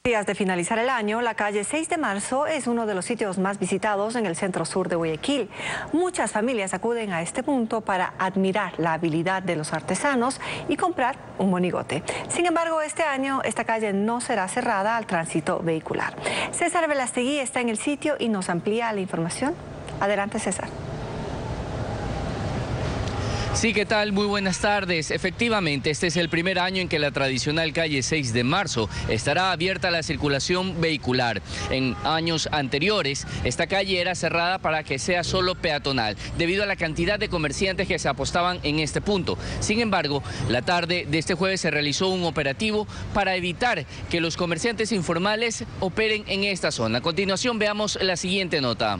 Días de finalizar el año, la calle 6 de marzo es uno de los sitios más visitados en el centro sur de Guayaquil. Muchas familias acuden a este punto para admirar la habilidad de los artesanos y comprar un monigote. Sin embargo, este año esta calle no será cerrada al tránsito vehicular. César Velastegui está en el sitio y nos amplía la información. Adelante, César. Sí, ¿qué tal? Muy buenas tardes. Efectivamente, este es el primer año en que la tradicional calle 6 de marzo estará abierta a la circulación vehicular. En años anteriores, esta calle era cerrada para que sea solo peatonal, debido a la cantidad de comerciantes que se apostaban en este punto. Sin embargo, la tarde de este jueves se realizó un operativo para evitar que los comerciantes informales operen en esta zona. A continuación, veamos la siguiente nota.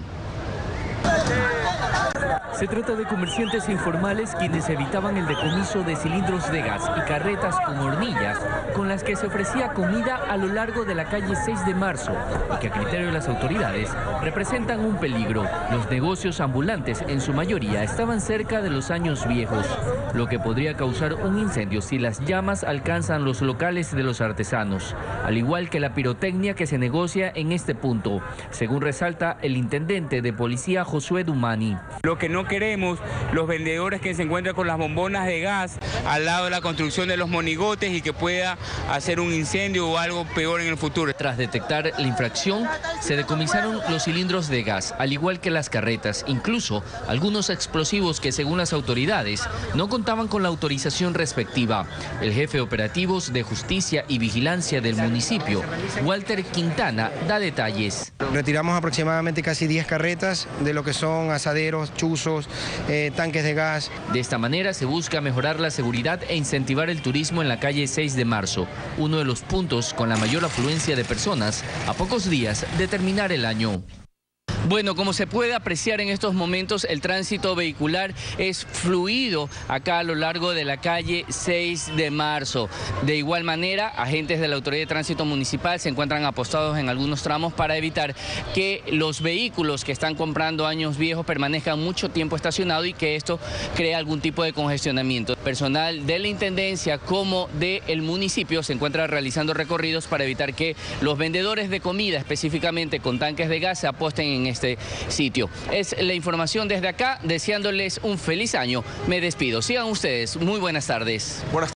Se trata de comerciantes informales quienes evitaban el decomiso de cilindros de gas y carretas con hornillas con las que se ofrecía comida a lo largo de la calle 6 de marzo y que a criterio de las autoridades representan un peligro. Los negocios ambulantes en su mayoría estaban cerca de los años viejos, lo que podría causar un incendio si las llamas alcanzan los locales de los artesanos, al igual que la pirotecnia que se negocia en este punto, según resalta el intendente de policía Josué Dumani. Lo que no queremos, los vendedores que se encuentran con las bombonas de gas al lado de la construcción de los monigotes y que pueda hacer un incendio o algo peor en el futuro. Tras detectar la infracción, se decomisaron los cilindros de gas, al igual que las carretas, incluso algunos explosivos que según las autoridades no contaban con la autorización respectiva. El jefe de operativos de justicia y vigilancia del municipio, Walter Quintana, da detalles. Retiramos aproximadamente casi 10 carretas de lo que son asaderos, chuzos, tanques de gas. De esta manera se busca mejorar la seguridad e incentivar el turismo en la calle 6 de marzo, uno de los puntos con la mayor afluencia de personas a pocos días de terminar el año. Bueno, como se puede apreciar en estos momentos, el tránsito vehicular es fluido acá a lo largo de la calle 6 de marzo. De igual manera, agentes de la Autoridad de Tránsito Municipal se encuentran apostados en algunos tramos para evitar que los vehículos que están comprando años viejos permanezcan mucho tiempo estacionados y que esto cree algún tipo de congestionamiento. Personal de la Intendencia como del municipio se encuentra realizando recorridos para evitar que los vendedores de comida, específicamente con tanques de gas, se aposten en este sitio. Es la información desde acá, deseándoles un feliz año. Me despido. Sigan ustedes. Muy buenas tardes.